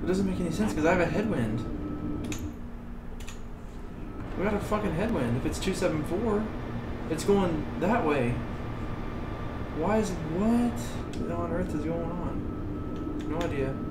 doesn't make any sense because I have a headwind. We got a fucking headwind. If it's 274, it's going that way. Why is what on earth is going on? No idea.